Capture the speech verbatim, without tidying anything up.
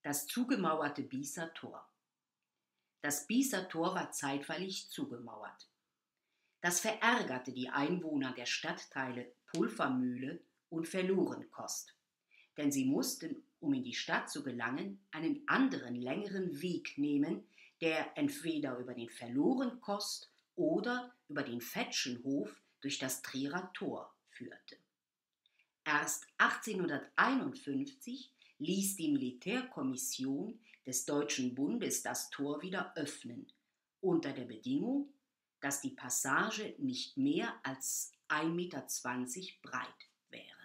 Das zugemauerte Bießer Tor. Das Bießer Tor war zeitweilig zugemauert. Das verärgerte die Einwohner der Stadtteile Pulvermühle und Verlorenkost, denn sie mussten, um in die Stadt zu gelangen, einen anderen, längeren Weg nehmen, der entweder über den Verlorenkost oder über den Vetschenhof durch das Trierer Tor führte. Erst achtzehnhunderteinundfünfzig ließ die Militärkommission des Deutschen Bundes das Tor wieder öffnen, unter der Bedingung, dass die Passage nicht mehr als ein Meter zwanzig breit wäre.